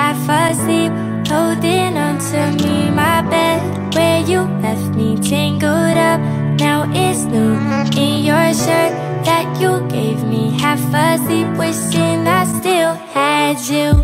half asleep, holding on to me. My bed where you left me tangled up, now it's new in your shirt that you gave me half asleep, wishing I still had you.